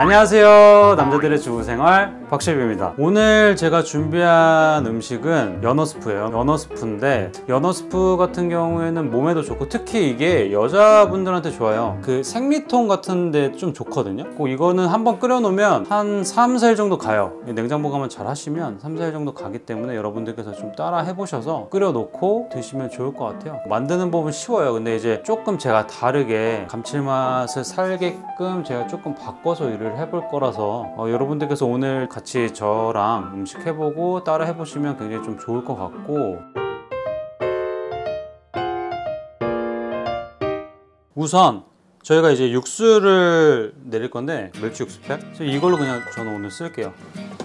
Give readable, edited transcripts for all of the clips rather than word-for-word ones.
안녕하세요, 남자들의 주부생활 박셰프입니다. 오늘 제가 준비한 음식은 연어 스프예요. 연어 스프인데 연어 스프 같은 경우에는 몸에도 좋고 특히 이게 여자분들한테 좋아요. 그 생리통 같은데 좀 좋거든요. 이거는 한번 끓여 놓으면 한 3, 4일 정도 가요. 냉장 보관만 잘 하시면 3, 4일 정도 가기 때문에 여러분들께서 좀 따라 해보셔서 끓여 놓고 드시면 좋을 것 같아요. 만드는 법은 쉬워요. 근데 이제 조금 제가 다르게 감칠맛을 살게끔 제가 조금 바꿔서 일을 해볼 거라서 여러분들께서 오늘 같이 저랑 음식 해보고 따라 해보시면 굉장히 좀 좋을 것 같고, 우선 저희가 이제 육수를 내릴 건데 멸치 육수팩 이걸로 그냥 저는 오늘 쓸게요.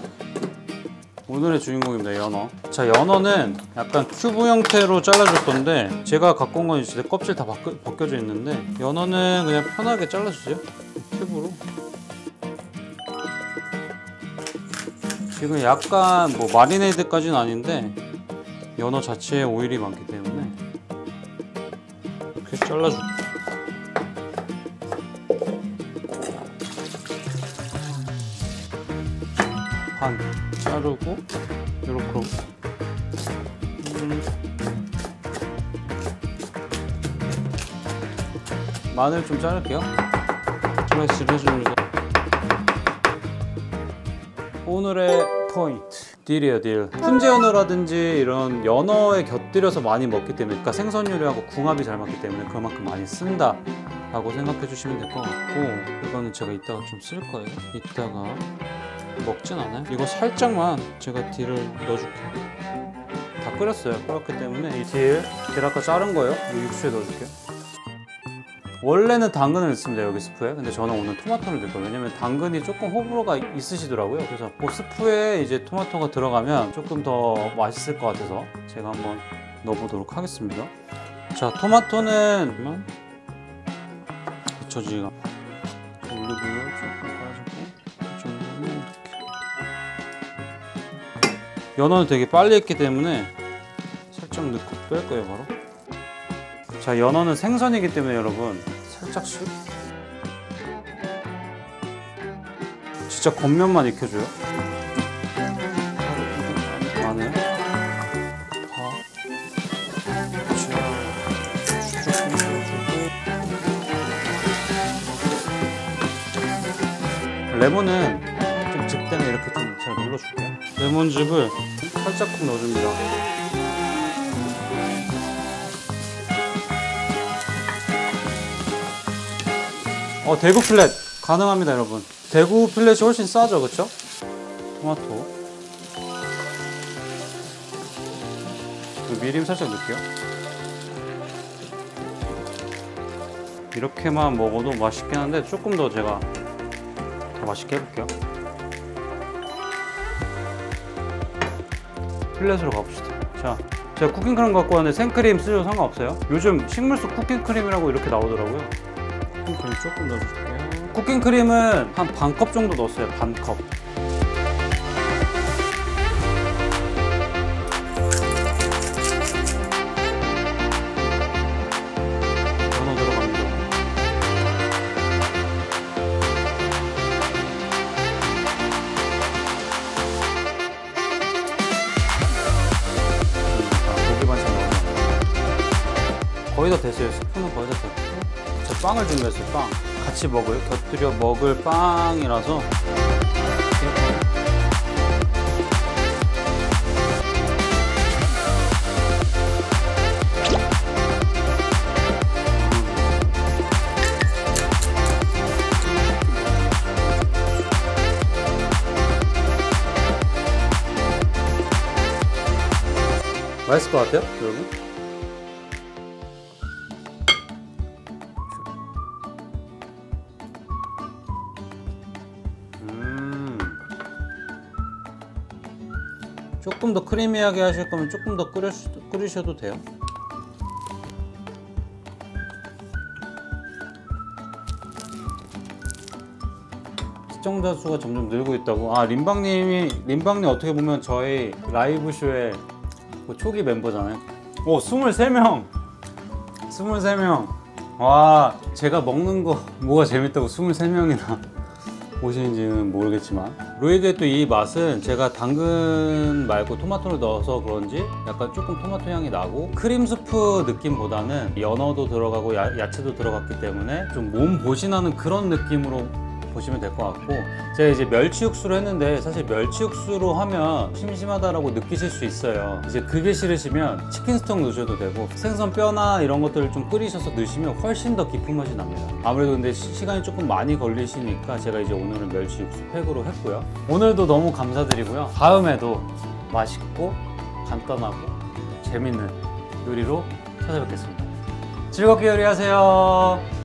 오늘의 주인공입니다. 연어. 자, 연어는 약간 큐브 형태로 잘라줄 건데 제가 갖고 온 건 이제 껍질 다 벗겨져 있는데 연어는 그냥 편하게 잘라주세요. 큐브로. 지금 약간 뭐 마리네이드까지는 아닌데 연어 자체에 오일이 많기 때문에 이렇게 잘라줄게요. 반 자르고 이렇게 마늘 좀 자를게요. 슬라이스를 해줍니다. 오늘의 포인트, 딜이에요, 딜. 훈제 연어라든지 이런 연어에 곁들여서 많이 먹기 때문에, 그러니까 생선 요리하고 궁합이 잘 맞기 때문에 그만큼 많이 쓴다 라고 생각해 주시면 될 것 같고, 이거는 제가 이따가 좀 쓸 거예요. 이따가 먹진 않아요. 이거 살짝만 제가 딜을 넣어줄게요. 다 끓였어요. 끓였기 때문에 이 딜 아까 자른 거예요. 이 육수에 넣어줄게요. 원래는 당근을 넣습니다, 여기 스프에. 근데 저는 오늘 토마토를 넣을 거예요. 왜냐면 당근이 조금 호불호가 있으시더라고요. 그래서 그 스프에 이제 토마토가 들어가면 조금 더 맛있을 것 같아서 제가 한번 넣어보도록 하겠습니다. 자, 토마토는 저지가 올리브유 조금 빠지고 이 정도면 이렇게. 연어는 되게 빨리 했기 때문에 살짝 넣고 뺄 거예요, 바로. 자, 연어는 생선이기 때문에 여러분 살짝씩 진짜 겉면만 익혀줘요. 마늘, 파, 조금 넣어주고, 레몬은 좀 즙대면 이렇게 좀 잘 눌러줄게요. 레몬즙을 살짝 넣어줍니다. 대구 필렛 가능합니다, 여러분. 대구 필렛이 훨씬 싸죠, 그쵸? 토마토, 미림 살짝 넣을게요. 이렇게만 먹어도 맛있긴 한데 조금 더 제가 더 맛있게 해볼게요. 필렛으로 가봅시다. 자, 제가 쿠킹크림 갖고 왔는데 생크림 쓰셔도 상관없어요. 요즘 식물속 쿠킹크림이라고 이렇게 나오더라고요. 쿠킹크림 조금 넣어줄게요. 쿠킹크림은 한 반 컵 정도 넣었어요. 반 컵. 연어 들어갑니다. 고기 반찬 넣어요. 거의 다 됐어요. 스프는 거의 다 됐고. 빵을 준비했어요. 빵 같이 먹을, 곁들여 먹을 빵이라서 맛있을 것 같아요, 여러분? 조금 더 크리미하게 하실 거면 조금 더 끓이셔도 돼요. 시청자 수가 점점 늘고 있다고. 림방님 어떻게 보면 저희 라이브 쇼의 초기 멤버잖아요. 오, 23명! 23명! 와, 제가 먹는 거 뭐가 재밌다고 23명이나. 보시는지는 모르겠지만 로이드의 또 이 맛은 제가 당근 말고 토마토를 넣어서 그런지 약간 조금 토마토 향이 나고 크림 수프 느낌보다는 연어도 들어가고 야채도 들어갔기 때문에 좀 몸 보신하는 그런 느낌으로 보시면 될 것 같고, 제가 이제 멸치 육수로 했는데 사실 멸치 육수로 하면 심심하다라고 느끼실 수 있어요. 이제 그게 싫으시면 치킨 스톡 넣으셔도 되고 생선 뼈나 이런 것들을 좀 끓이셔서 넣으시면 훨씬 더 깊은 맛이 납니다. 아무래도 근데 시간이 조금 많이 걸리시니까 제가 이제 오늘은 멸치 육수 팩으로 했고요. 오늘도 너무 감사드리고요. 다음에도 맛있고 간단하고 재밌는 요리로 찾아뵙겠습니다. 즐겁게 요리하세요.